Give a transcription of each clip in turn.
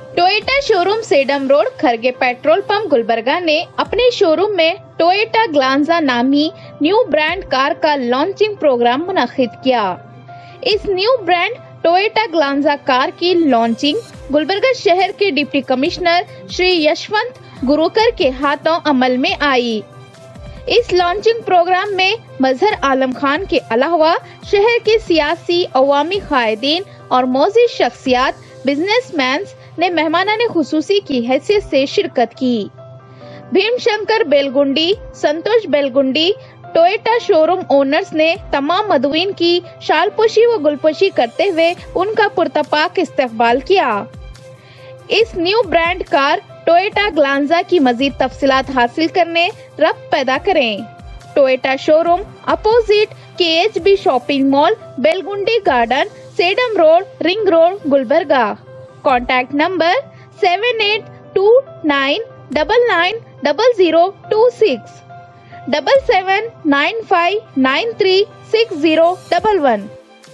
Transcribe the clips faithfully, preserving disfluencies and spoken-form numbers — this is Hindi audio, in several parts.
Toyota showroom Sedam road Kharge petrol pump Gulbarga ने अपने शोरूम में टोयोटा ग्लांजा नामी न्यू ब्रांड कार का लॉन्चिंग प्रोग्राम मुनक्किद किया। इस new brand Toyota Glanza car की लॉन्चिंग गुलबर्गा शहर के डिप्टी कमिश्नर श्री यशवंत गुरुकर के हाथों अमल में आई। इस लॉन्चिंग प्रोग्राम में मजहर आलम खान के अलावा शहर के सियासी, अवामी कायदीन और मौजूद शख्सियात, बिजनेसमैन ने मेहमानाने खुसूसी की हैसियत से शिरकत की। Bhimshankar Belgundi, Santosh Belgundi, Toyota showroom owners ने तमाम मदवीन की शालपोशी व गुलपोशी करते हुए उनका पुरतपाक इस्तकबाल किया। इस new brand car Toyota Glanza की मजीद तफसीलात हासिल करने रब्त पैदा करें। टोयोटा शोरूम अपोजिट के H B shopping mall, बेलगुंडी garden, sedum road, ring road, Gulbarga. Contact number seven eight to nine double nine double zero to six, double seven nine five nine three six zero double one.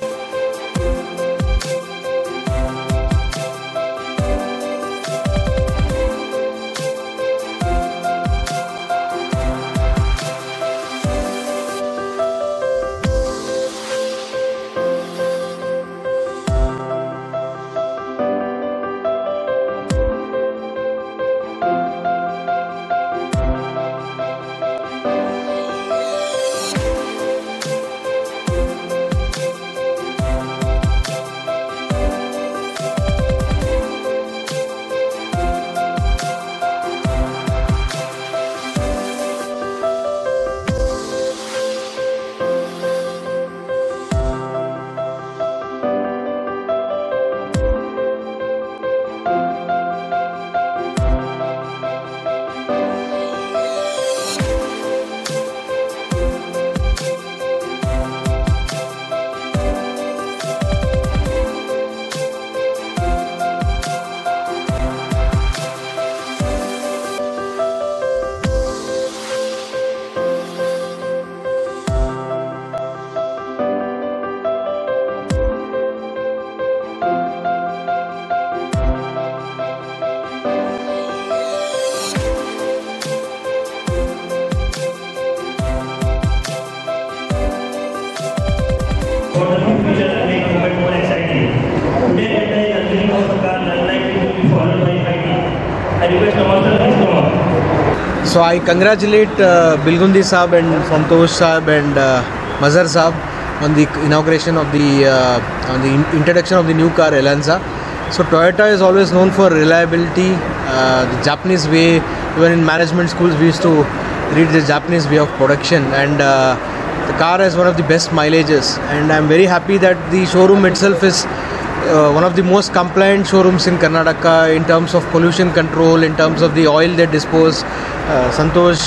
So I congratulate uh, Bilgundi Saab and Santosh Saab and uh, Mazhar Saab on the inauguration of the uh, on the in introduction of the new car Elanza. So Toyota is always known for reliability, uh, the Japanese way. Even in management schools we used to read the Japanese way of production, and uh, the car has one of the best mileages, and I am very happy that the showroom itself is Uh, one of the most compliant showrooms in Karnataka in terms of pollution control, in terms of the oil they dispose. Uh, Santosh,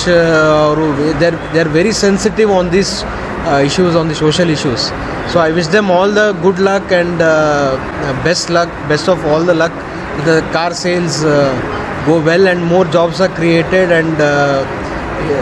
uh, they're they're very sensitive on these uh, issues, on the social issues. So I wish them all the good luck and uh, best luck, best of all the luck. The car sales uh, go well and more jobs are created and uh,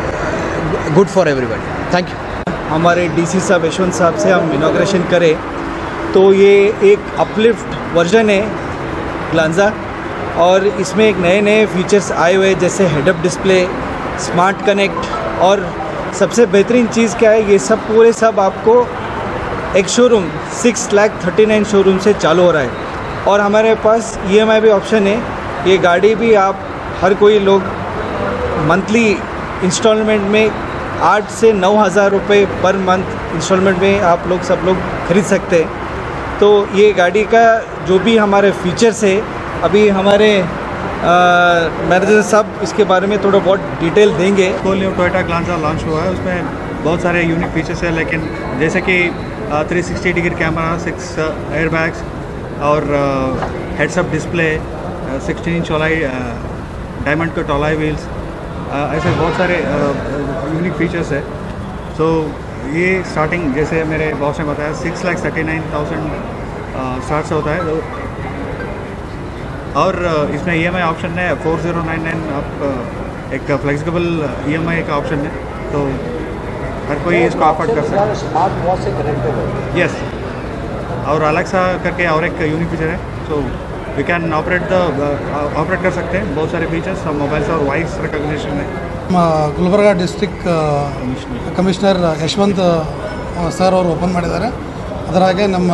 good for everybody. Thank you. हमारे डीसी साहब यशवंत साहब से हम इनॉग्रेशन करें तो ये एक अपलिफ्ट वर्जन है ग्लांजा, और इसमें एक नए नए फीचर्स आए हुए जैसे head up display, smart connect, और सबसे बेहतरीन चीज़ क्या है, ये सब पूरे सब आपको एक showroom six lakh thirty nine showroom से चालू हो रहा है, और हमारे पास ई एम आई भी ऑप्शन है। ये गाड़ी भी आप हर कोई लोग मंथली इंस्टॉलमेंट में आठ से नौ हज़ार रुपये पर मंथ इंस्टॉलमेंट में आप लोग सब लोग खरीद सकते हैं। तो ये गाड़ी का जो भी हमारे फीचर्स है, अभी हमारे मैनेजर साहब इसके बारे में थोड़ा बहुत डिटेल देंगे। तो न्यू टोयोटा ग्लांजा लॉन्च हुआ है, उसमें बहुत सारे यूनिक फीचर्स हैं, लेकिन जैसे कि three sixty degree camera, six air bags और heads up display, sixteen inch alloy diamond के टॉलाई व्हील्स, ऐसे बहुत सारे यूनिक फीचर्स है। सो ये स्टार्टिंग जैसे मेरे बॉस ने बताया six lakh thirty nine thousand start से होता है, तो और इसमें ई एम आई ऑप्शन है फोर ज़ीरो नाइन नाइन, आप एक फ्लेक्सिबल ई एम आई का ऑप्शन है, तो हर कोई इसको अफोर्ड कर सकता है। स्मार्ट वॉच से कनेक्टेड है। यस, और अलेक्सा करके और एक यूनिक फीचर है, तो we can operate the operate कर सकते हैं बहुत सारे फीचर्स मोबाइल से और वॉइस रिकॉग्निशन में। Gulbarga district commissioner Yashwant sir ಅವರು ಓಪನ್ ಮಾಡಿದ್ದಾರೆ. ಅದರ ಹಾಗೆ ನಮ್ಮ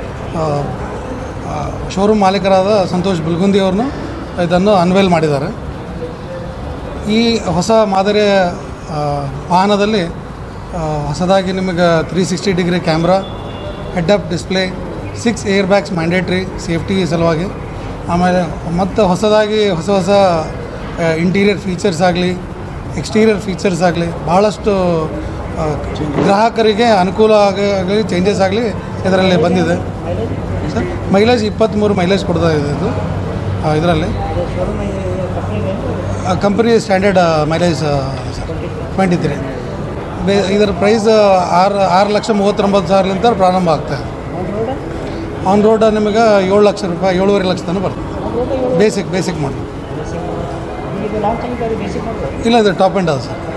ಶೋರೂಮ್ ಮಾಲೀಕರಾದ ಸಂತೋಷ್ ಬಿಲ್ಗುಂದಿ ಅವ್ರನ್ನು ಇದನ್ನು ಅನ್ವೇಲ್ ಮಾಡಿದ್ದಾರೆ. ಈ ಹೊಸ ಮಾದರಿಯ ವಾಹನದಲ್ಲಿ ಹೊಸದಾಗಿ ನಿಮಗೆ three sixty degree camera, head up display, six air bags mandatory safety ಸಲುವಾಗಿ, ಆಮೇಲೆ ಮತ್ತು ಹೊಸದಾಗಿ ಹೊಸ ಹೊಸ ಇಂಟೀರಿಯರ್ ಫೀಚರ್ಸ್ ಆಗಲಿ ಎಕ್ಸ್ಟೀರಿಯರ್ ಫೀಚರ್ಸ್ ಆಗಲಿ ಭಾಳಷ್ಟು ಗ್ರಾಹಕರಿಗೆ ಅನುಕೂಲ ಆಗಲಿ ಚೇಂಜಸ್ ಆಗಲಿ ಇದರಲ್ಲಿ ಬಂದಿದೆ ಸರ್. ಮೈಲೇಜ್ ಇಪ್ಪತ್ತ್ಮೂರು ಮೈಲೇಜ್ ಕೊಡ್ತಾ ಇದೆ ಇದು ಇದರಲ್ಲಿ. Company standard mileage sir twenty three. ಬೇ ಇದರ ಪ್ರೈಸ್ ಆರು ಆರು ಲಕ್ಷ ಮೂವತ್ತೊಂಬತ್ತು ಸಾವಿರಲಿಂದ ಪ್ರಾರಂಭ ಆಗ್ತದೆ. ಆನ್ ರೋಡ್ ನಿಮಗೆ ಏಳು ಲಕ್ಷ ರೂಪಾಯಿ ಏಳುವರೆ ಲಕ್ಷ ತನಕ ಬರ್ತದೆ. ಬೇಸಿಕ್ ಬೇಸಿಕ್ ಮಾಡಲ್ ಇಲ್ಲ, ಇದು ಟಾಪ್ ಎಂಡ್ ಅದು ಸರ್.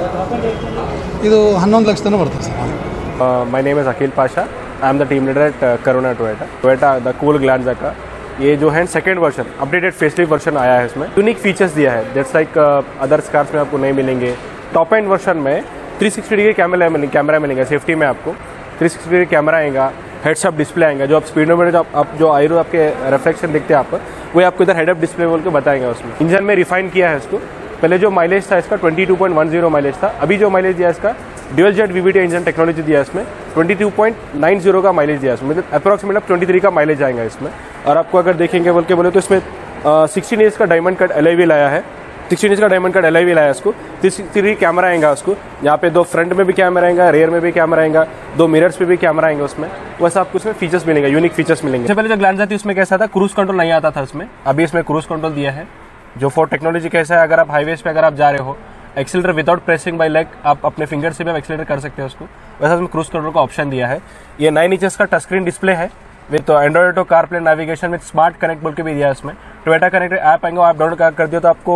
ಇದು ಹನ್ನೊಂದು ಲಕ್ಷ ತನಕ ಬರ್ತದೆ sir. My name is Akhil Pasha. I am the team leader at Karuna Toyota. Toyota the cool Glanza का ये जो है second version updated facelift version आया है. इसमें यूनिक फीचर्स दिया है दैट्स लाइक अदर्स कार्स में आपको नहीं मिलेंगे. टॉप एंड वर्जन में three sixty degree camera camera मिलेगा. सेफ्टी में आपको थ्री सिक्सटी डिग्री कैमरा आएगा, हेड्स अप डिस्प्ले आएगा. जो आप स्पीडोमीटर जो आप जो आयरो आपके रिफ्लेक्शन दिखते हैं आप वो आपको इधर हेड अप डिस्प्ले बोल के बताएंगे. उसमें इंजन में रिफाइन किया है इसको. पहले जो माइलेज था इसका twenty two point one zero mileage था. अभी जो माइलेज दिया इसका dual jet VVT engine technology दिया इसमें twenty two point nine zero का माइलेज दिया इसमें. मतलब अप्रॉक्सीमेट आप ट्वेंटी थ्री का माइलेज आएगा इसमें. और आपको अगर देखेंगे बोल के बोले तो इसमें सिक्सटीन इंच का डायमंड कट एलॉय व्हील आया है. सिक्सटीन इंच का डायमंड कट एलॉय व्हील आया इसको. थ्री कैमरा आएगा उसको. यहाँ पे दो फ्रंट में भी कैमरा आएगा, रेयर में भी कैमरा आएगा, दो मिरर्स पे भी कैमरा आएंगे उसमें. वैसे आपको इसमें फीचर्स मिलेंगे, यूनिक फीचर्स मिलेंगे. इससे पहले जो ग्लांजा थी उसमें कैसा था, क्रूज कंट्रोल नहीं आता था उसमें. अभी इसमें क्रूज कंट्रोल दिया है. जो फोर टेक्नोलॉजी कैसा है, अगर आप हाईवेज पे अगर आप जा रहे हो accelerator without pressing by leg आप अपने फिंगर से भी आप एक्सीलरेटर कर सकते हो उसको. वैसा उसमें क्रूज कंट्रोल का ऑप्शन दिया है. ये नाइन इंचेस का टच स्क्रीन डिस्प्ले है with Android auto CarPlay navigation with smart connect बोल के भी दिया है उसमें. टोयोटा कनेक्ट ऐप आएंगे, आप डाउनलोड कर दियो तो आपको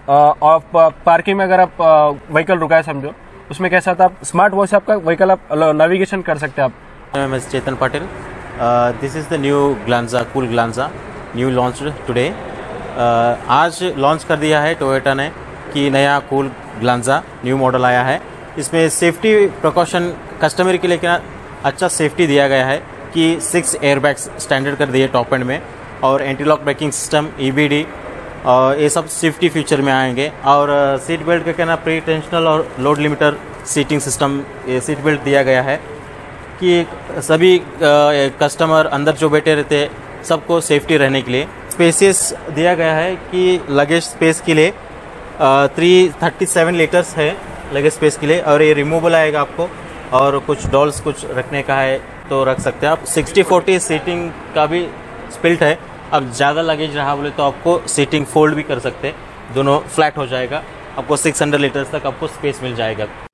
आप पार्किंग में अगर आप व्हीकल रुका है समझो उसमें कैसा था, आप स्मार्ट वॉच से आपका व्हीकल आप नेविगेशन कर सकते हैं आप. I'm Chetan Patel. Uh, this is the new Glanza, cool Glanza, new launched today. Uh, आज लॉन्च कर दिया है टोयोटा ने कि नया कूल ग्लांजा न्यू मॉडल आया है. इसमें सेफ्टी प्रिकॉशन कस्टमर के लिए क्या अच्छा सेफ्टी दिया गया है कि सिक्स एयरबैग्स स्टैंडर्ड कर दिए टॉप एंड में, और anti lock braking system, E B D, और ये सब सेफ्टी फीचर में आएंगे. और सीट बेल्ट का कहना प्री टेंशनल और लोड लिमिटर सीटिंग सिस्टम ये सीट बेल्ट दिया गया है कि सभी कस्टमर अंदर जो बैठे रहते हैं सबको सेफ्टी रहने के लिए. स्पेसियस दिया गया है कि लगेज स्पेस के लिए थ्री थर्टी सेवन लीटर्स है लगेज स्पेस के लिए, और ये रिमूवेबल आएगा आपको. और कुछ डॉल्स कुछ रखने का है तो रख सकते हैं आप. सिक्सटी फोर्टी सीटिंग का भी स्पिल्ट है. अब ज़्यादा लगेज रहा बोले तो आपको सीटिंग फोल्ड भी कर सकते हैं, दोनों फ्लैट हो जाएगा. आपको सिक्स हंड्रेड लीटर्स तक आपको स्पेस मिल जाएगा.